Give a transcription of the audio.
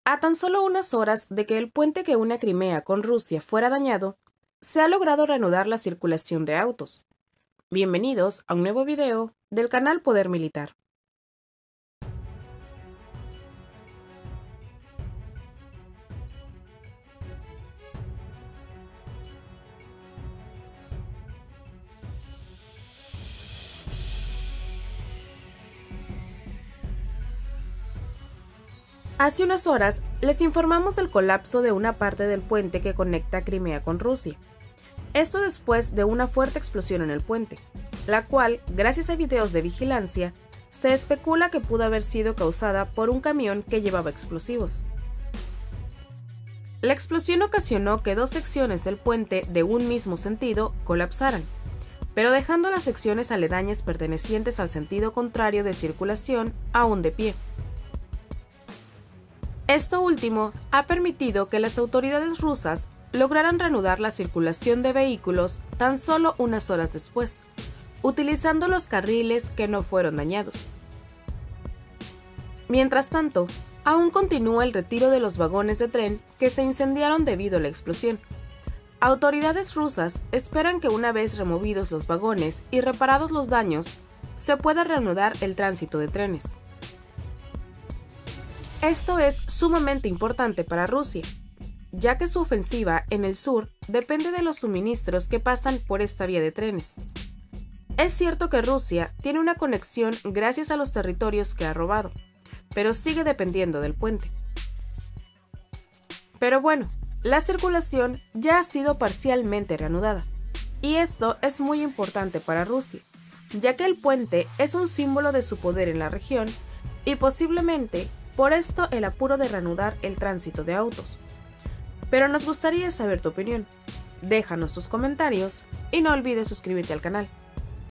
A tan solo unas horas de que el puente que une a Crimea con Rusia fuera dañado, se ha logrado reanudar la circulación de autos. Bienvenidos a un nuevo video del canal Poder Militar. Hace unas horas les informamos del colapso de una parte del puente que conecta Crimea con Rusia. Esto después de una fuerte explosión en el puente, la cual, gracias a videos de vigilancia, se especula que pudo haber sido causada por un camión que llevaba explosivos. La explosión ocasionó que dos secciones del puente de un mismo sentido colapsaran, pero dejando las secciones aledañas pertenecientes al sentido contrario de circulación aún de pie. Esto último ha permitido que las autoridades rusas lograran reanudar la circulación de vehículos tan solo unas horas después, utilizando los carriles que no fueron dañados. Mientras tanto, aún continúa el retiro de los vagones de tren que se incendiaron debido a la explosión. Autoridades rusas esperan que una vez removidos los vagones y reparados los daños, se pueda reanudar el tránsito de trenes. Esto es sumamente importante para Rusia, ya que su ofensiva en el sur depende de los suministros que pasan por esta vía de trenes. Es cierto que Rusia tiene una conexión gracias a los territorios que ha robado, pero sigue dependiendo del puente. Pero bueno, la circulación ya ha sido parcialmente reanudada, y esto es muy importante para Rusia, ya que el puente es un símbolo de su poder en la región y posiblemente por esto el apuro de reanudar el tránsito de autos. Pero nos gustaría saber tu opinión. Déjanos tus comentarios y no olvides suscribirte al canal.